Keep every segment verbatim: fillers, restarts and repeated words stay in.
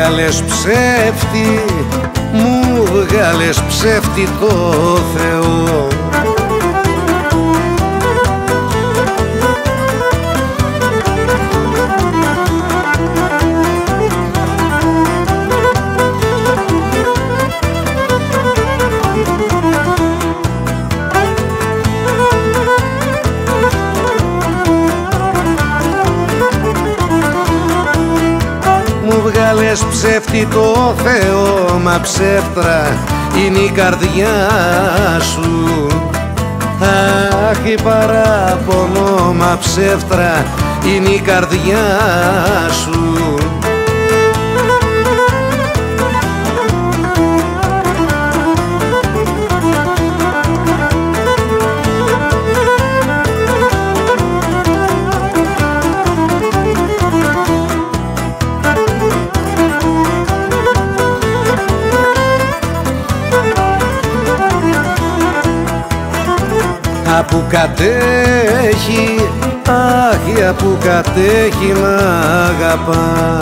βγάλες ψεύτη, μου βγάλες ψεύτη το Θεό. Μου βγάλες ψεύτη το Θεό, μα ψεύτρα είναι η καρδιά σου. Αχ, η παράπονο, μα ψεύτρα είναι η καρδιά σου. Απού κατέχει, αχ, απού κατέχει να αγαπά.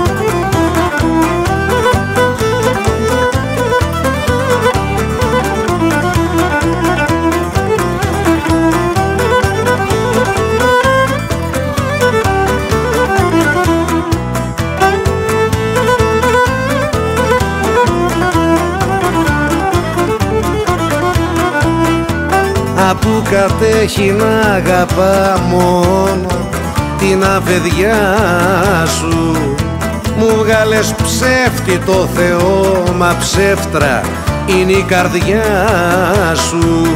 Απού κατέχει να αγαπά μόνο την αφεδιά σου. Μου βγάλες ψεύτη το Θεό, μα ψεύτρα είναι η καρδιά σου.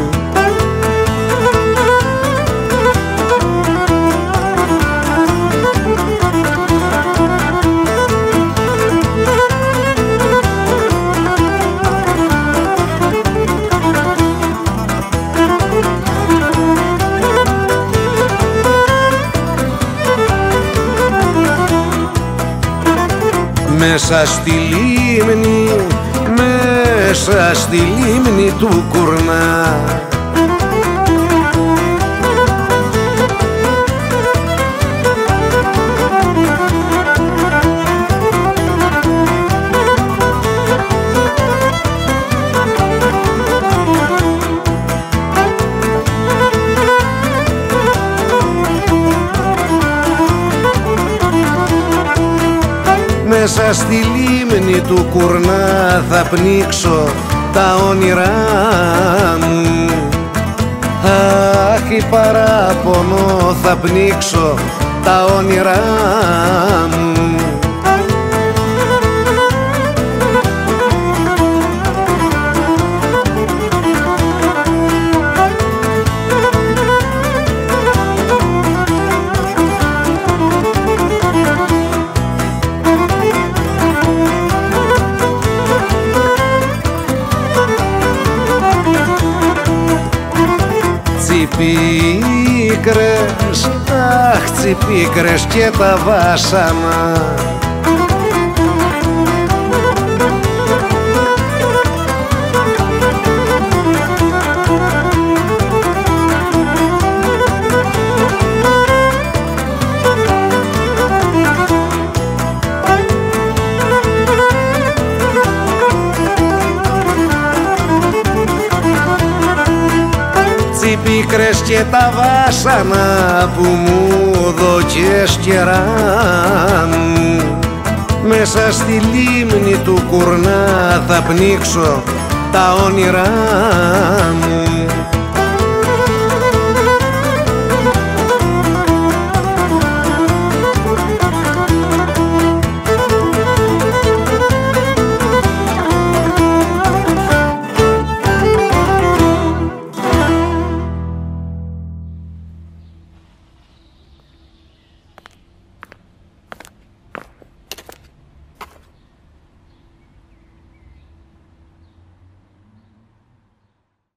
Μέσα στη λίμνη, μέσα στη λίμνη του Κουρνά, μέσα στη λίμνη του Κουρνά θα πνίξω τα όνειρά μου. Αχ, η παράπονο, θα πνίξω τα όνειρά μου. Τσιπίκρες, αχ, τσιπίκρες και τα βάσανα. Τσιπίκρες και τα βάσανα που μου δοκές κεράν. Μέσα στη λίμνη του Κουρνά θα πνίξω τα όνειρά μου.